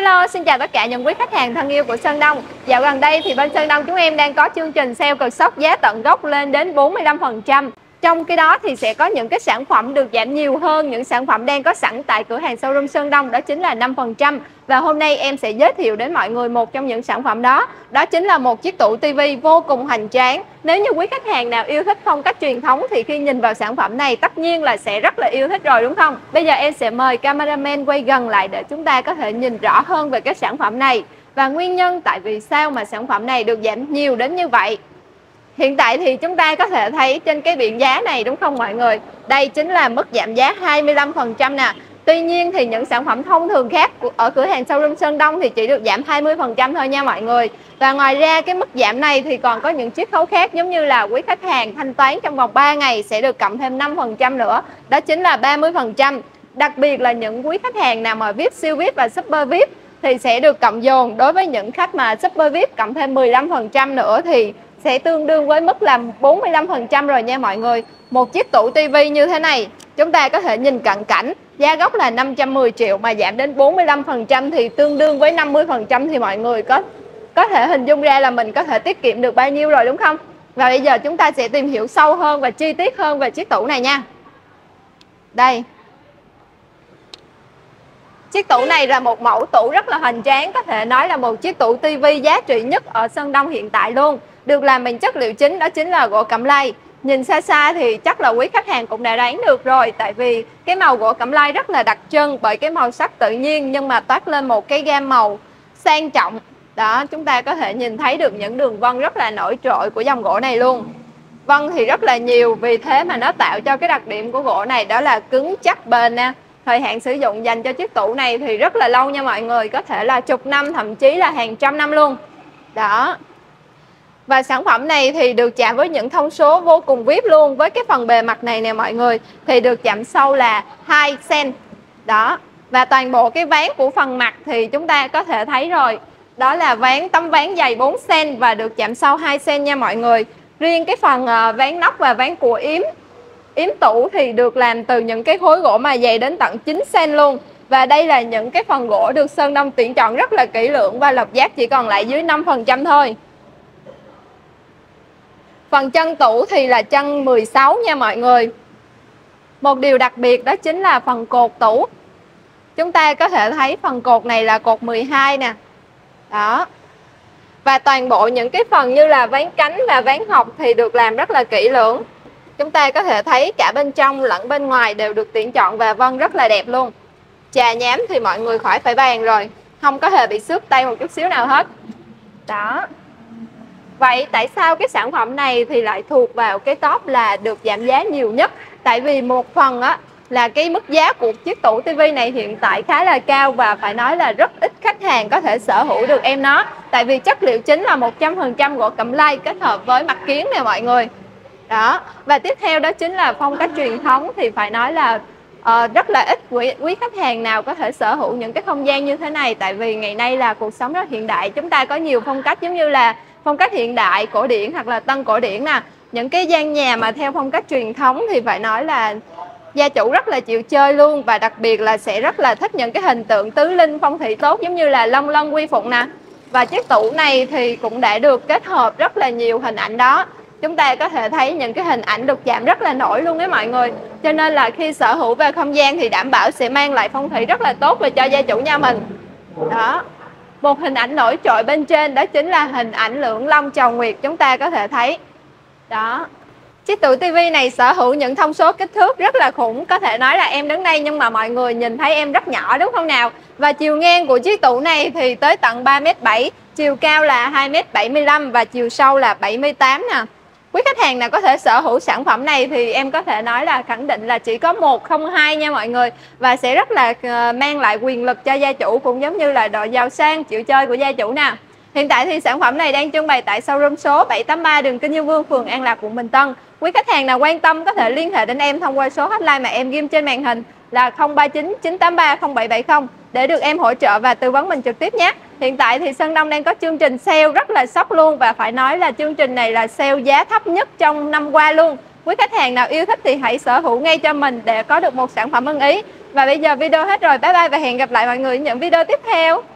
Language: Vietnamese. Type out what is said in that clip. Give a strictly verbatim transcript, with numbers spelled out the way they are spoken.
Hello, xin chào tất cả những quý khách hàng thân yêu của Sơn Đông. Dạo gần đây thì bên Sơn Đông chúng em đang có chương trình sale cực sốc giá tận gốc lên đến bốn mươi lăm phần trăm. Trong cái đó thì sẽ có những cái sản phẩm được giảm nhiều hơn những sản phẩm đang có sẵn tại cửa hàng showroom Sơn Đông, đó chính là năm phần trăm. Và hôm nay em sẽ giới thiệu đến mọi người một trong những sản phẩm đó. Đó chính là một chiếc tủ tivi vô cùng hoành tráng. Nếu như quý khách hàng nào yêu thích phong cách truyền thống thì khi nhìn vào sản phẩm này tất nhiên là sẽ rất là yêu thích rồi, đúng không? Bây giờ em sẽ mời cameraman quay gần lại để chúng ta có thể nhìn rõ hơn về cái sản phẩm này và nguyên nhân tại vì sao mà sản phẩm này được giảm nhiều đến như vậy. Hiện tại thì chúng ta có thể thấy trên cái biển giá này, đúng không mọi người? Đây chính là mức giảm giá hai mươi lăm phần trăm nè. Tuy nhiên thì những sản phẩm thông thường khác ở cửa hàng showroom Sơn Đông thì chỉ được giảm hai mươi phần trăm thôi nha mọi người. Và ngoài ra cái mức giảm này thì còn có những chiết khấu khác, giống như là quý khách hàng thanh toán trong vòng ba ngày sẽ được cộng thêm năm phần trăm nữa. Đó chính là ba mươi phần trăm. Đặc biệt là những quý khách hàng nào mà vê i pê, siêu vê i pê và super vê i pê thì sẽ được cộng dồn. Đối với những khách mà super vê i pê cộng thêm mười lăm phần trăm nữa thì sẽ tương đương với mức là bốn mươi lăm phần trăm rồi nha mọi người. Một chiếc tủ tivi như thế này chúng ta có thể nhìn cận cảnh, giá gốc là năm trăm mười triệu mà giảm đến bốn mươi lăm phần trăm thì tương đương với năm mươi phần trăm, thì mọi người có có thể hình dung ra là mình có thể tiết kiệm được bao nhiêu rồi, đúng không? Và bây giờ chúng ta sẽ tìm hiểu sâu hơn và chi tiết hơn về chiếc tủ này nha. Đây, chiếc tủ này là một mẫu tủ rất là hoành tráng, có thể nói là một chiếc tủ tivi giá trị nhất ở Sơn Đông hiện tại luôn. Được làm bằng chất liệu chính, đó chính là gỗ cẩm lay. Nhìn xa xa thì chắc là quý khách hàng cũng đã đoán được rồi, tại vì cái màu gỗ cẩm lay rất là đặc trưng bởi cái màu sắc tự nhiên nhưng mà toát lên một cái gam màu sang trọng. Đó, chúng ta có thể nhìn thấy được những đường vân rất là nổi trội của dòng gỗ này luôn. Vân thì rất là nhiều, vì thế mà nó tạo cho cái đặc điểm của gỗ này đó là cứng chắc bền nè. Thời hạn sử dụng dành cho chiếc tủ này thì rất là lâu nha mọi người, có thể là chục năm, thậm chí là hàng trăm năm luôn. Đó. Và sản phẩm này thì được chạm với những thông số vô cùng vi ai pi luôn. Với cái phần bề mặt này nè mọi người, thì được chạm sâu là hai xăng-ti-mét. Đó. Và toàn bộ cái ván của phần mặt thì chúng ta có thể thấy rồi. Đó là ván tấm ván dày bốn xăng-ti-mét và được chạm sâu hai xăng-ti-mét nha mọi người. Riêng cái phần ván nóc và ván của yếm yếm tủ thì được làm từ những cái khối gỗ mà dày đến tận chín xăng-ti-mét luôn. Và đây là những cái phần gỗ được Sơn Đông tuyển chọn rất là kỹ lưỡng và lọc giác chỉ còn lại dưới năm phần trăm thôi. Phần chân tủ thì là chân mười sáu nha mọi người. Một điều đặc biệt đó chính là phần cột tủ. Chúng ta có thể thấy phần cột này là cột mười hai nè. Đó. Và toàn bộ những cái phần như là ván cánh và ván học thì được làm rất là kỹ lưỡng. Chúng ta có thể thấy cả bên trong lẫn bên ngoài đều được tuyển chọn và vân rất là đẹp luôn. Chà nhám thì mọi người khỏi phải bàn rồi, không có hề bị xước tay một chút xíu nào hết. Đó. Vậy tại sao cái sản phẩm này thì lại thuộc vào cái top là được giảm giá nhiều nhất? Tại vì một phần á là cái mức giá của chiếc tủ tivi này hiện tại khá là cao và phải nói là rất ít khách hàng có thể sở hữu được em nó. Tại vì chất liệu chính là một trăm phần trăm gỗ cẩm lay kết hợp với mặt kiến nè mọi người. Đó. Và tiếp theo đó chính là phong cách truyền thống, thì phải nói là uh, rất là ít quý, quý khách hàng nào có thể sở hữu những cái không gian như thế này. Tại vì ngày nay là cuộc sống rất hiện đại, chúng ta có nhiều phong cách giống như là phong cách hiện đại, cổ điển hoặc là tân cổ điển nè. Những cái gian nhà mà theo phong cách truyền thống thì phải nói là gia chủ rất là chịu chơi luôn. Và đặc biệt là sẽ rất là thích những cái hình tượng tứ linh phong thủy tốt giống như là long lân quy phụng nè. Và chiếc tủ này thì cũng đã được kết hợp rất là nhiều hình ảnh đó. Chúng ta có thể thấy những cái hình ảnh được chạm rất là nổi luôn đấy mọi người. Cho nên là khi sở hữu về không gian thì đảm bảo sẽ mang lại phong thủy rất là tốt về cho gia chủ nhà mình. Đó. Một hình ảnh nổi trội bên trên đó chính là hình ảnh lưỡng long chầu nguyệt, chúng ta có thể thấy. Đó. Chiếc tủ tivi này sở hữu những thông số kích thước rất là khủng. Có thể nói là em đứng đây nhưng mà mọi người nhìn thấy em rất nhỏ, đúng không nào? Và chiều ngang của chiếc tủ này thì tới tận ba mét bảy, chiều cao là hai mét bảy mươi lăm và chiều sâu là bảy mươi tám nè. Quý khách hàng nào có thể sở hữu sản phẩm này thì em có thể nói là khẳng định là chỉ có một không hai nha mọi người. Và sẽ rất là mang lại quyền lực cho gia chủ, cũng giống như là độ giàu sang chịu chơi của gia chủ nè. Hiện tại thì sản phẩm này đang trưng bày tại showroom số bảy tám ba đường Kinh Dương Vương, phường An Lạc, quận Bình Tân. Quý khách hàng nào quan tâm có thể liên hệ đến em thông qua số hotline mà em ghim trên màn hình là không ba chín chín tám ba không bảy bảy không để được em hỗ trợ và tư vấn mình trực tiếp nhé. Hiện tại thì Sơn Đông đang có chương trình sale rất là sốc luôn, và phải nói là chương trình này là sale giá thấp nhất trong năm qua luôn. Quý khách hàng nào yêu thích thì hãy sở hữu ngay cho mình để có được một sản phẩm ưng ý. Và bây giờ video hết rồi, bye bye và hẹn gặp lại mọi người ở những video tiếp theo.